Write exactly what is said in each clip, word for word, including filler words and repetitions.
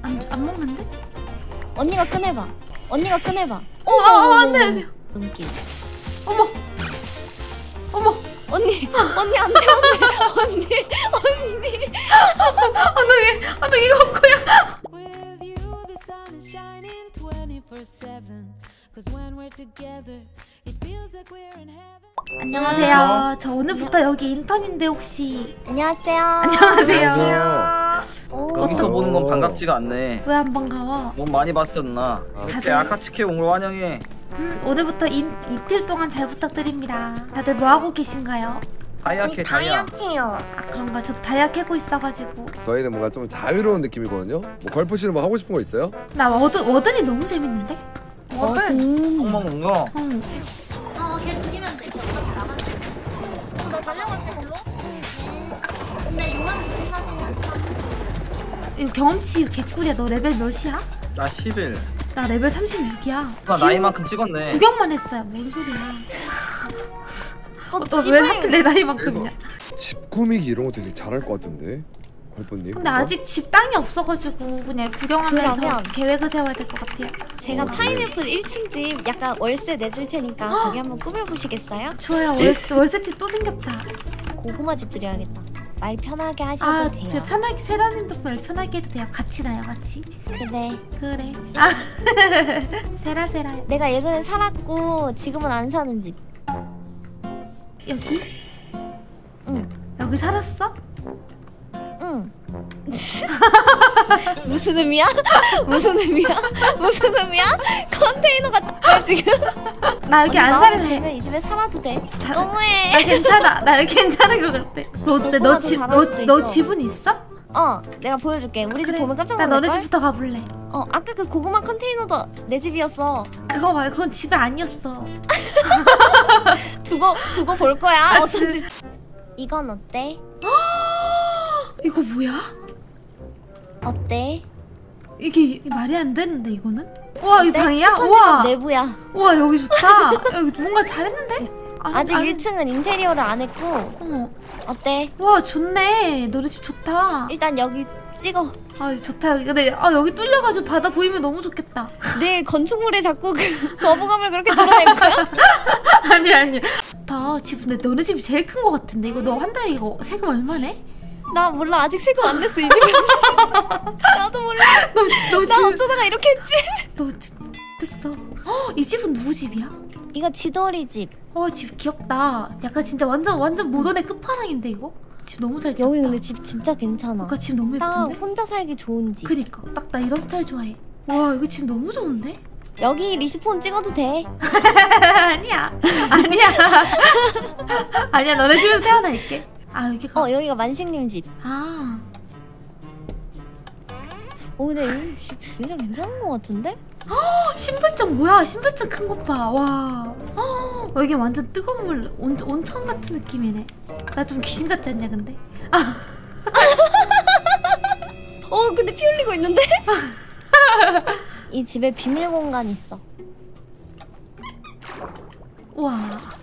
안, 안 먹는데? 언니가 꺼내봐. 언니가 꺼내봐. 어, 어, 어, 안 돼. 눈길. 어머. 어머. 언니, 언니 안 돼, 언니. 언니, 언니. 어떡해, 어떡해, 이거 뭐야. 안녕하세요. 저 오늘부터 여기 인턴인데 혹시. 안녕하세요. 안녕하세요. 오. 여기서 보는 건 반갑지가 않네. 왜 안 반가워? 몸 많이 봤었나? 제 아카츠키 온 걸 환영해. 음, 오늘부터 인, 이틀 동안 잘 부탁드립니다. 다들 뭐 하고 계신가요? 다이아캐 다이아. 아 그런가? 저도 다이아 캐고 있어가지고. 저희는 뭔가 좀 자유로운 느낌이거든요. 뭐 걸프 씨는 뭐 하고 싶은 거 있어요? 나 워든 워든이 너무 재밌는데? 워든. 똥 먹는 거. 응. 어, 걔 죽이면 돼. 너 달려갈게 걸로. 근데 용암 조심하세요. 이거 경험치 개꿀이야. 너 레벨 몇이야? 나 십일. 나 레벨 삼십육이야. 나 나이만큼 찍었네. 구경만 했어요. 뭔 소리야? 어, 너 왜 하필 내 나이만큼이냐? 집 꾸미기 이런 것도 되게 잘할 것 같은데 걸프님. 근데 아직 집 땅이 없어가지고 그냥 구경하면서 그러면 계획을 세워야 될 것 같아요. 제가 어, 파인애플 일 층 집 약간 월세 내줄 테니까 거기 한번 꾸며보시겠어요? 좋아요. 월세, 월세집 또 생겼다. 고구마 집 드려야겠다. 말 편하게 하셔도 아, 돼요. 그 편하게 세라님도 말 편하게 해도 돼요. 같이 나요, 같이. 그래. 그래. 아, 세라 세라. 내가 예전에 살았고 지금은 안 사는 집. 여기? 응. 여기 살았어? 응. 무슨 의미야? 무슨 의미야? 무슨 의미야? 컨테이너 같아 지금. 나 여기 안 마음에 살래. 들면 이 집에 살아도 돼. 나 너무해. 괜찮아. 나 여기 괜찮은 것 같아. 너 어때? 너 집, 잘할 너, 수 너 있어. 집은 있어? 어, 내가 보여줄게. 우리 집 그래. 보면 깜짝 나 놀랄걸? 너네 집부터 가볼래. 어, 아까 그 고구마 컨테이너도 내 집이었어. 그거 말고 그건 집이 아니었어. 두고 두고 볼 거야. 아, 어떤 집? 이건 어때? 이거 뭐야? 어때? 이게, 이게 말이 안 되는데 이거는? 우와 이 어때? 방이야? 스펀지밥 우와 내부야. 우와 여기 좋다. 여기 뭔가 잘했는데? 아니, 아직 아니, 일 층은 인테리어를 안 했고. 어. 어때? 와 좋네. 너네 집 좋다. 일단 여기 찍어. 아 좋다 여기. 근데 아 여기 뚫려가지고 바다 보이면 너무 좋겠다. 내 건축물에 자꾸 그 거부감을 그렇게 드러낼 거야? 아니 아니. 다 집 근데 너네 집이 제일 큰 거 같은데 이거 너 한 달에 이거 세금 얼마 내? 나 몰라. 아직 세금 안 냈어 이 집에. 나도 몰라. 너, 지- 너 나 집, 어쩌다가 이렇게 했지? 너 지- 됐어. 어, 이 집은 누구 집이야? 이거 지돌이 집. 어, 집 귀엽다. 약간 진짜 완전 완전 모던의 끝판왕인데 이거? 집 너무 잘 지었다. 여기 근데 집 진짜 괜찮아. 그러니까 집 너무 딱 예쁜데? 혼자 살기 좋은 집. 그니까 딱 나 이런 스타일 좋아해. 와 이거 집 너무 좋은데? 여기 리스폰 찍어도 돼. 아니야 아니야 아니야 너네 집에서 태어날게. 아 여기가 어, 여기가 만식님 집. 아 어, 근데 이 집 진짜 괜찮은 것 같은데? 어, 신발장 뭐야? 신발장 큰 것 봐. 와. 어, 여기 완전 뜨거운 물 온, 온천 같은 느낌이네. 나 좀 귀신 같지 않냐 근데? 아. 어, 근데 피 흘리고 있는데? 이 집에 비밀 공간 있어. 우와.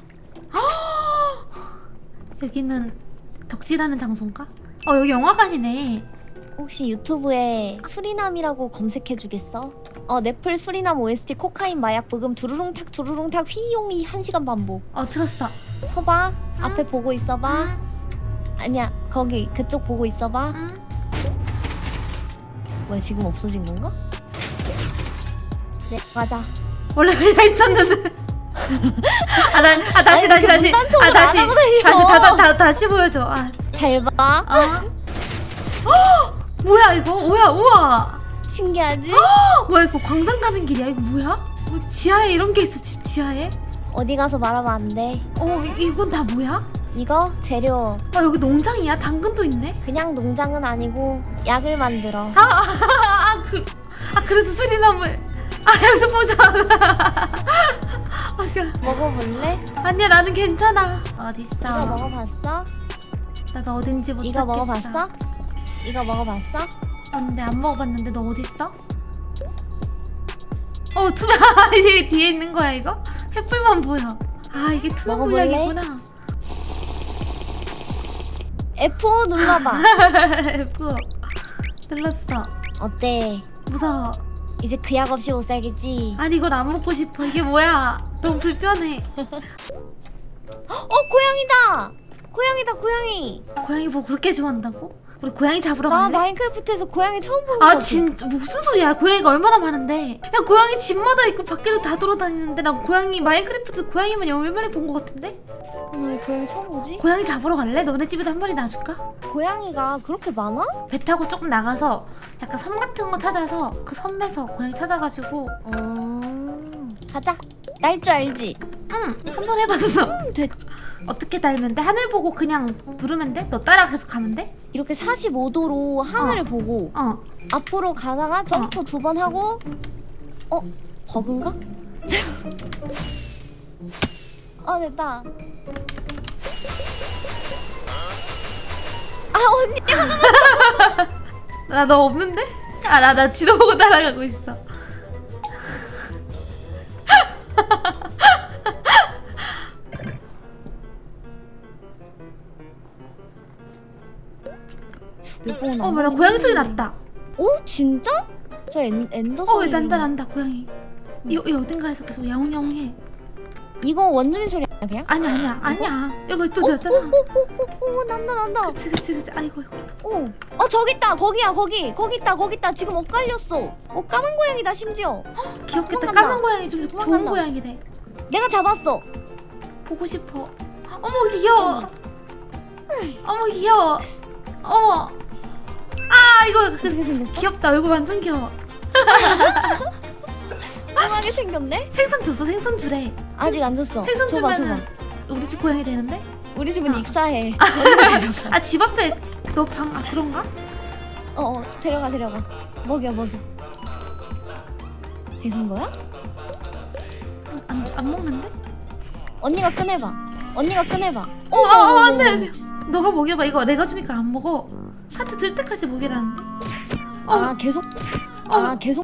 어, 여기는 덕질하는 장소인가? 어 여기 영화관이네. 혹시 유튜브에 수리남이라고 검색해주겠어? 어, 넷플 수리남 오에스티 코카인 마약 부금 두루룽탁 두루룽탁 휘용이 한 시간 반복. 어 들었어. 서봐. 앞에 보고 있어봐. 응. 아니야, 거기 그쪽 보고 있어봐. 응? 뭐야, 지금 없어진 건가? 네, 맞아. 원래 그냥 있었는데. 아, 나, 아 다시 아니, 다시 그 다시. 문단속을 아 다시 안 하고 다니요. 다시 다, 다, 다 다시 보여줘. 아. 잘 봐. 어? 뭐야 이거? 뭐야 우와. 신기하지? 뭐야 이거 광산 가는 길이야? 이거 뭐야? 뭐 지하에 이런 게 있어 집 지하에? 어디 가서 말하면 안 돼. 어 이, 이건 다 뭐야? 이거 재료. 아 여기 농장이야? 당근도 있네? 그냥 농장은 아니고 약을 만들어. 아 그 아 그래서 수리나무에 아 여기서 보자. 아, 그, 먹어볼래? 아니야 나는 괜찮아. 이거 어딨어? 먹어봤어? 나도 어딘지 못 이거 찾겠어. 먹어봤어? 이거 먹어봤어? 어, 근데 안 먹어봤는데 너 어딨어? 어 투명. 이게 뒤에 있는 거야 이거? 횃불만 보여. 아 이게 투명 먹어볼래? 물약이구나. 에프 오 눌러봐. F 눌렀어. 어때? 무서워. 이제 그 약 없이 못 살겠지? 아니 이건 안 먹고 싶어. 이게 뭐야? 너무 불편해. 어 고양이다! 고양이다 고양이! 고양이 뭐 그렇게 좋아한다고? 우리 고양이 잡으러 나 갈래? 마인크래프트에서 고양이 처음 보는 거 아 같아. 진짜 무슨 소리야? 고양이가 얼마나 많은데? 야 고양이 집마다 있고 밖에도 다 돌아다니는데 난 고양이 마인크래프트 고양이만 얼마나 본 거 같은데? 왜 고양이 처음 보지? 고양이 잡으러 갈래? 너네 집에도 한 마리 놔줄까? 고양이가 그렇게 많아? 배 타고 조금 나가서 약간 섬 같은 거 찾아서 그 섬에서 고양이 찾아가지고 어... 가자. 날 줄 알지? 응 한 번 해봤어. 음, 됐. 어떻게 달면 돼? 하늘 보고 그냥 부르면 돼? 너 따라 계속 가면 돼? 이렇게 사십오 도로 하늘을 어. 보고 어 앞으로 가다가 점프 두 번 하고 어? 버그인가? 아 됐다. 아 언니 나 너 없는데? 아 나 나 지도 보고 따라가고 있어. 어 뭐야 고양이 소리 났다. 오 진짜? 저 엔, 엔더 어 소리. 난다 난다 고양이. 이, 이 어딘가에서 계속 야옹야옹해. 이거 원주민 소리 아니야 그냥? 아니야 아니야 아니야. 여기 또 어? 내었잖아. 오오오오 난다 난다. 그치 그치 그치. 아이고 아이고. 오. 어 저기 있다 거기야 거기 거기 있다 거기 있다 지금 엇갈렸어. 어 까만 고양이다 심지어. 귀엽겠다. 도망간다. 까만 고양이 좀 좋은 도망간다. 고양이래. 내가 잡았어. 보고 싶어. 어머 귀여워. 어머 귀여워. 어머. 아 이거 어떻게 그, 생겼어? 귀엽다. 얼굴 완전 귀여워. 뚱하게 생겼네? 생선 줬어. 생선 주래. 아직 안 줬어. 생선 줘봐, 주면은 줘봐. 우리 집 고양이 되는데? 우리 집은 아. 익사해. 아 집 앞에 너 방 아 그런가? 어, 어 데려가 데려가. 먹여 먹여. 되는 거야? 안, 안 먹는데? 언니가 꺼내봐. 언니가 꺼내봐. 어, 어, 어, 안 돼. 너가 먹여봐. 이거 내가 주니까 안 먹어. 하트 들 때까지 먹이라는데? 어, 아 계속. 아 계속.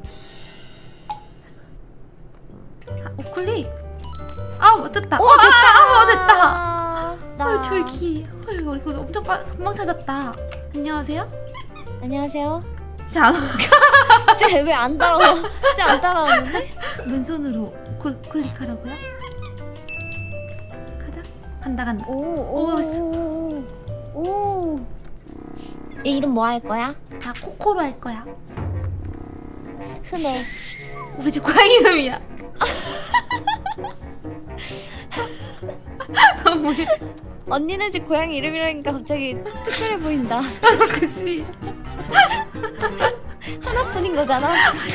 아, 우클릭. 아, 됐다. 오 어, 됐다. 아, 아, 됐다. 아, 나. 헐, 절기. 헐, 이거 이거 엄청 빨, 금방 찾았다. 안녕하세요? 안녕하세요. 자, 안 쟤왜안 따라와? 쟤안 따라오는데? 왼손으로 우클, 우클릭하라고요? 가자. 간다, 간다. 오오오. 오, 오, 오. 얘 이름 뭐 할 거야? 나 코코로 할 거야. 흔해. 우리 집 고양이 이름이야. 너무 언니네 집 고양이 이름이라니까 갑자기 특별해 보인다. 그치? 하나뿐인 거잖아.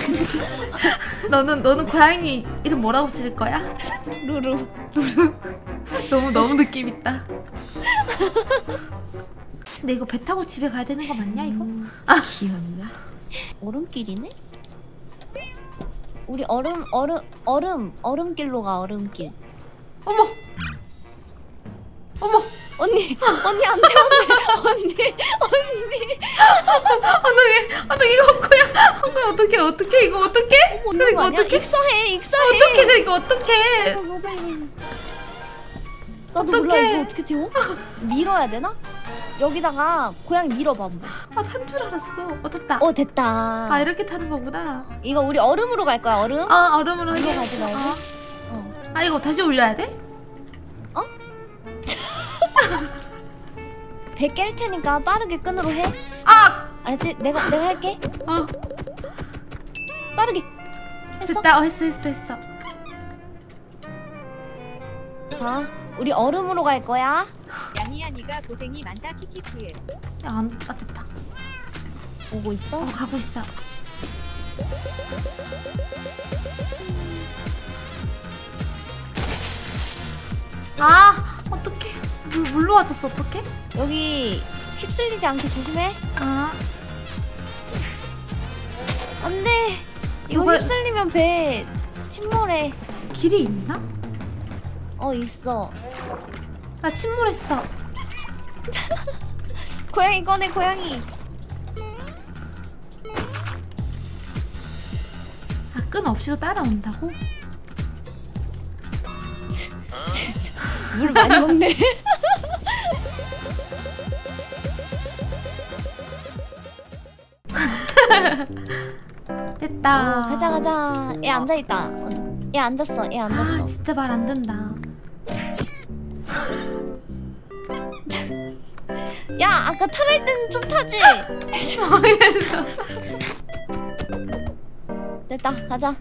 너는 너는 고양이 이름 뭐라고 지을 거야? 루루. 너무 너무 느낌 있다. 근데 이거 배 타고 집에 가야 되는 거 맞냐 이거? 아 귀엽네. 얼음길이네? 우리 얼음 얼음 얼음 얼음길로 가 얼음길. 어머 어머 언니 언니 안 돼 언니 언니 언니. 어떡해 어떡해 이거 헛거야 헛거야 어떡해 어떡해 이거 어떡해 어머 이거 이거 아니야? 어떡해 익사해 익사해. 어떡해 이거 어떡해 어, 이거 빨리. 나도 어떡해. 몰라 이거 어떻게 태워? 밀어야 되나? 여기다가 고양이 밀어봐 한번. 아탄 줄 알았어 어 됐다 어 됐다. 아 이렇게 타는 거구나 이거 우리 얼음으로 갈 거야 얼음? 아 얼음으로 이거 해 가지 말고. 어. 어. 아 이거 다시 올려야 돼? 배 깰 테니까 빠르게 끈으로 해. 아! 알았지? 내가 내가 할게. 어 빠르게. 했어? 됐다 어 했어 했어 했어 자, 우리 얼음으로 갈 거야. 양이야 니가 고생이 많다 키키키에. 야안 아, 됐다 오고 있어? 어 가고 있어 아 어떡해 물, 물로 와줬어 어떡해? 여기 휩쓸리지 않게 조심해. 아 안돼. 이거 누가- 휩쓸리면 배 침몰해. 길이 있나? 어 있어. 나 침몰했어 고양이 꺼내 고양이. 아 끈 없이도 따라온다고? 진짜 물 많이 먹네. 됐다. 어, 가자 가자. 얘 앉아 있다. 어, 얘 앉았어. 얘 앉았어. 아 진짜 말 안 된다. 야 아까 탈할 때는 좀 타지. 모르겠어. 됐다 가자.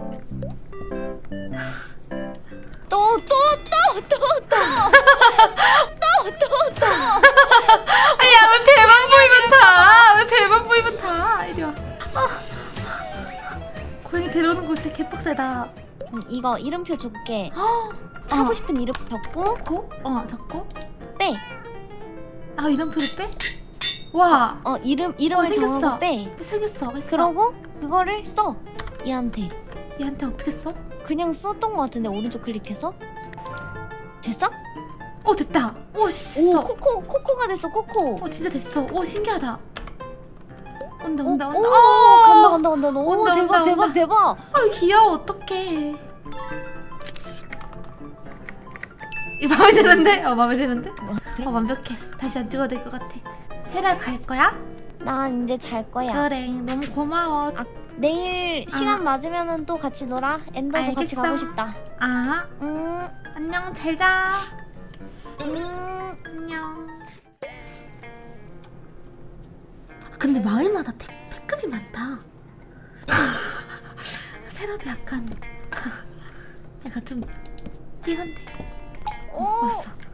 또 또 또 또 또 또 또 또. 야 왜 배만 보이면 타? 왜 배만 보이면 타? 이리 와. 아. 고양이 데려오는 거 진짜 개빡세다. 음, 이거 이름표 줄게. 어. 하고 싶은 이름 적고 고? 어 적고. 빼. 아 이름표를 빼? 와. 어 이름 이름을 어, 생겼어. 정하고 빼. 생겼어. 했어. 그러고 그거를 써. 얘한테. 얘한테 어떻게 써? 그냥 썼던 거 같은데 오른쪽 클릭해서. 됐어? 어 됐다. 오 오 됐어. 코코 코코가 됐어 코코. 어 진짜 됐어. 오 신기하다. 온다 오, 온다 오, 온다. 간다 간다 간다. 오 온다, 대박 온다, 대박 온다. 대박. 아 귀여워 어떡해. 이거 마음에 드는데? 어 마음에 드는데? 뭐, 어 완벽해. 다시 안 찍어도 될 것 같아. 세라 갈 거야? 나 이제 잘 거야. 그래 너무 고마워. 아, 내일 시간 아. 맞으면은 또 같이 놀아. 엔더도 같이 알겠어. 가고 싶다. 아 음, 안녕 잘 자. 음. 안녕. 아, 근데 마을마다 팩, 팩급이 많다. 세라도 약간 약간 좀 띠한데. 오, 왔어.